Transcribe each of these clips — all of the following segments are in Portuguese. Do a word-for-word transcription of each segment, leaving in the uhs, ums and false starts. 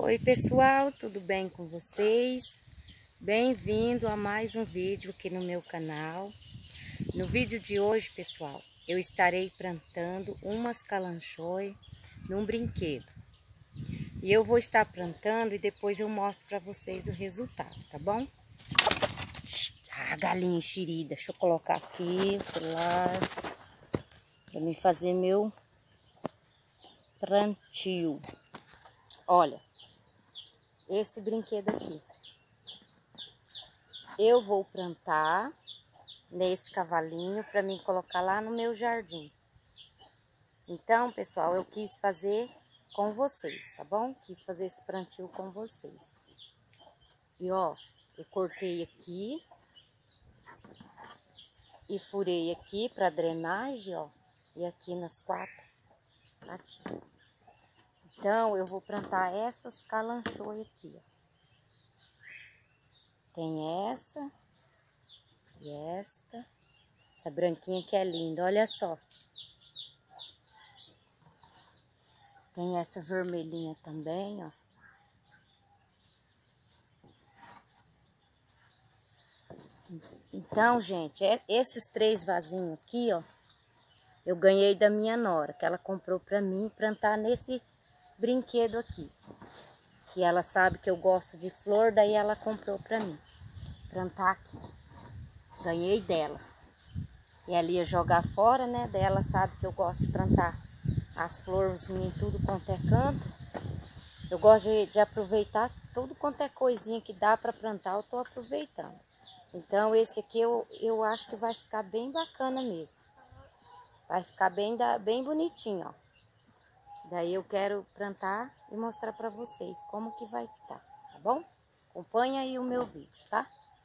Oi pessoal, tudo bem com vocês? Bem-vindo a mais um vídeo aqui no meu canal. No vídeo de hoje, pessoal, eu estarei plantando umas calanchoe num brinquedo. E eu vou estar plantando e depois eu mostro para vocês o resultado, tá bom? Ah, galinha enxerida, deixa eu colocar aqui o celular para me fazer meu plantio. Olha, esse brinquedo aqui, eu vou plantar nesse cavalinho para mim colocar lá no meu jardim. Então, pessoal, eu quis fazer com vocês, tá bom? Quis fazer esse plantio com vocês. E ó, eu cortei aqui e furei aqui para drenagem, ó, e aqui nas quatro latinhas. Então, eu vou plantar essas calanchoe aqui, ó. Tem essa e esta. Essa branquinha que é linda, olha só. Tem essa vermelhinha também, ó. Então, gente, é, esses três vasinhos aqui, ó, eu ganhei da minha nora, que ela comprou pra mim plantar nesse brinquedo aqui. Que ela sabe que eu gosto de flor, daí ela comprou pra mim plantar aqui. Ganhei dela. E ela ia jogar fora, né? Daí ela sabe que eu gosto de plantar as florzinhas em tudo quanto é canto. Eu gosto de, de aproveitar tudo quanto é coisinha que dá pra plantar, eu tô aproveitando. Então esse aqui eu, eu acho que vai ficar bem bacana mesmo. Vai ficar bem, bem bonitinho, ó. Daí eu quero plantar e mostrar pra vocês como que vai ficar, tá bom? Acompanha aí o meu vídeo, tá?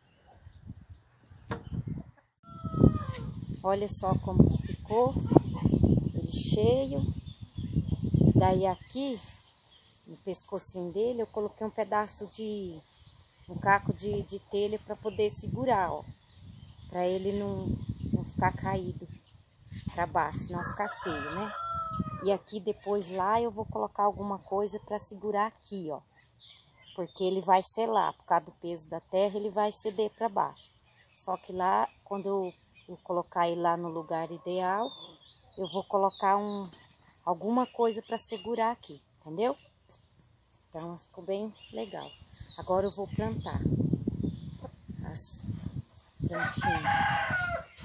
Olha só como que ficou, ele cheio. Daí aqui, no pescocinho dele, eu coloquei um pedaço de, um caco de, de telha para poder segurar, ó. Pra ele não, não ficar caído pra baixo, senão ficar feio, né? E aqui depois lá eu vou colocar alguma coisa para segurar aqui, ó. Porque ele vai selar, por causa do peso da terra, ele vai ceder para baixo. Só que lá, quando eu, eu colocar ele lá no lugar ideal, eu vou colocar um, alguma coisa para segurar aqui, entendeu? Então ficou bem legal. Agora eu vou plantar as plantinhas.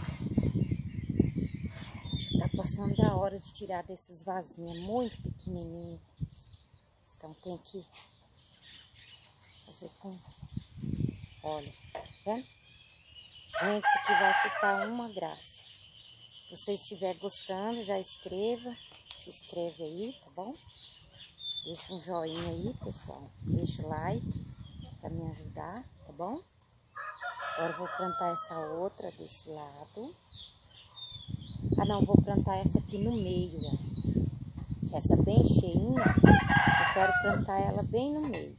Tá passando da hora de tirar desses vasinhos, é muito pequenininho. Então tem que fazer com... Olha, tá vendo? Gente, isso aqui vai ficar uma graça. Se você estiver gostando, já escreva. Se inscreve aí, tá bom? Deixa um joinha aí, pessoal. Deixa o like pra me ajudar, tá bom? Agora eu vou plantar essa outra desse lado. Ah, não, vou plantar essa aqui no meio, ó. Essa bem cheinha, eu quero plantar ela bem no meio.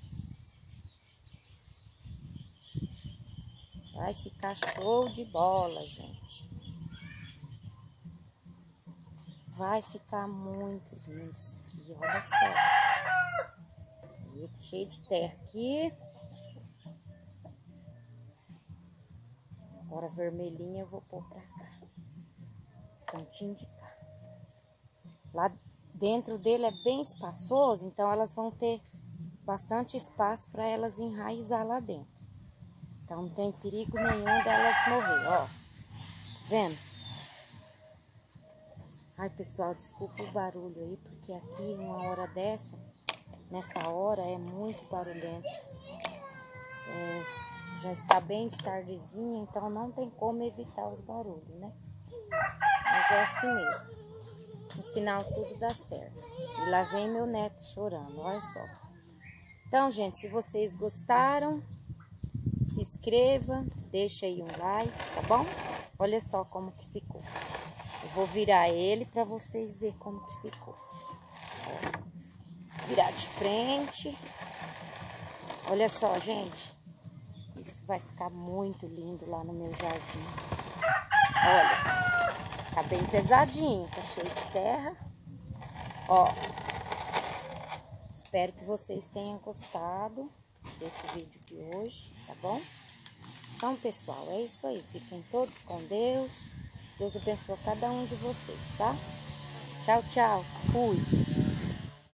Vai ficar show de bola, gente. Vai ficar muito lindo isso aqui, olha só. E cheio de terra aqui. Agora a vermelhinha eu vou pôr pra cá. Cantinho de cá. Lá dentro dele é bem espaçoso, então elas vão ter bastante espaço para elas enraizar lá dentro. Então não tem perigo nenhum delas morrer, ó. Vendo? Ai, pessoal, desculpa o barulho aí, porque aqui uma hora dessa, nessa hora é muito barulhento. É, já está bem de tardezinha, então não tem como evitar os barulhos, né? Mas é assim mesmo. No final tudo dá certo. E lá vem meu neto chorando, olha só. Então, gente, se vocês gostaram, se inscreva, deixa aí um like, tá bom? Olha só como que ficou. Eu vou virar ele para vocês verem como que ficou. Ó, virar de frente. Olha só, gente. Isso vai ficar muito lindo lá no meu jardim. Olha, tá bem pesadinho, tá cheio de terra. Ó, Espero que vocês tenham gostado desse vídeo de hoje, tá bom? Então, pessoal, é isso aí. Fiquem todos com Deus. Deus abençoe cada um de vocês, tá? Tchau, tchau. Fui.